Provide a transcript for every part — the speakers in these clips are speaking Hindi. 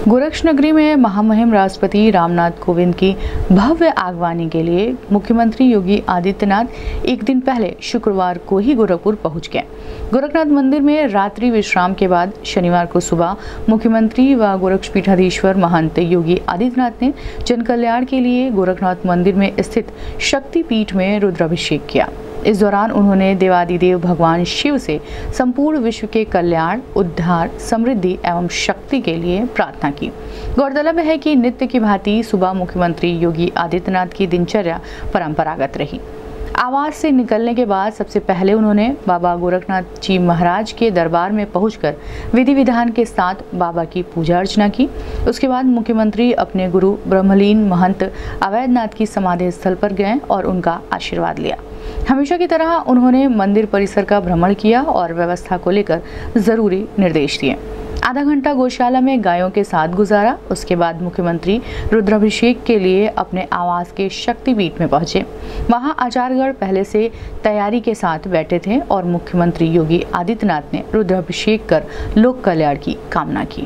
गोरक्ष नगरी में महामहिम राष्ट्रपति रामनाथ कोविंद की भव्य आगवानी के लिए मुख्यमंत्री योगी आदित्यनाथ एक दिन पहले शुक्रवार को ही गोरखपुर पहुंच गए। गोरखनाथ मंदिर में रात्रि विश्राम के बाद शनिवार को सुबह मुख्यमंत्री व गोरक्ष पीठाधीश्वर महंत योगी आदित्यनाथ ने जन कल्याण के लिए गोरखनाथ मंदिर में स्थित शक्ति पीठ में रुद्राभिषेक किया। इस दौरान उन्होंने देवादिदेव भगवान शिव से संपूर्ण विश्व के कल्याण, उद्धार, समृद्धि एवं शक्ति के लिए प्रार्थना की। गौरतलब है कि नित्य की भांति सुबह मुख्यमंत्री योगी आदित्यनाथ की दिनचर्या परंपरागत रही। आवास से निकलने के बाद सबसे पहले उन्होंने बाबा गोरखनाथ जी महाराज के दरबार में पहुंचकर विधि विधान के साथ बाबा की पूजा अर्चना की। उसके बाद मुख्यमंत्री अपने गुरु ब्रह्मलीन महंत अवैधनाथ की समाधि स्थल पर गए और उनका आशीर्वाद लिया। हमेशा की तरह उन्होंने मंदिर परिसर का भ्रमण किया और व्यवस्था को लेकर जरूरी निर्देश दिए। आधा घंटा गौशाला में गायों के साथ गुजारा। उसके बाद मुख्यमंत्री रुद्राभिषेक के लिए अपने आवास के शक्तिपीठ में पहुंचे। वहां आचार्यगण पहले से तैयारी के साथ बैठे थे और मुख्यमंत्री योगी आदित्यनाथ ने रुद्राभिषेक कर लोक कल्याण की कामना की।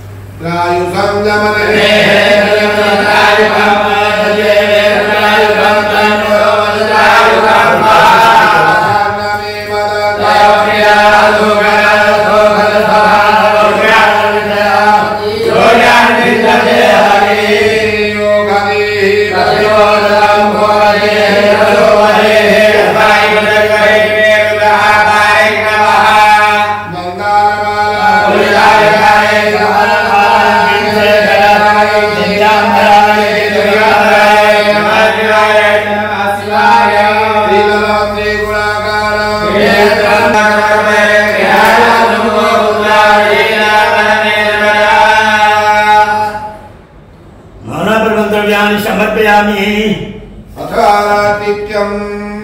समर्पयामि अथारातिक्यम्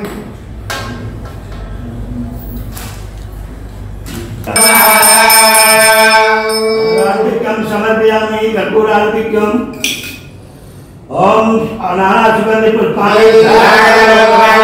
समर्पयामि कर्पूरार्तिक्यम् ओम अनाथ सुगंधि पुष्पाणि